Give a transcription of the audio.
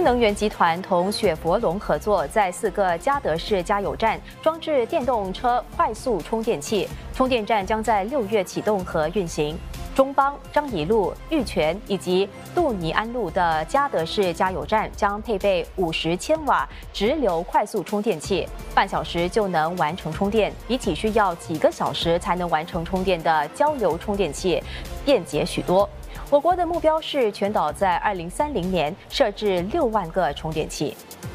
能源集团同雪佛龙合作，在4个嘉德市加油站装置电动车快速充电器，充电站将在6月启动和运行。中邦、张宜路、玉泉以及杜尼安路的嘉德市加油站将配备50千瓦直流快速充电器，半小时就能完成充电，比起需要几个小时才能完成充电的交流充电器便捷许多。我国的目标是全岛在2030年设置6万个充电器。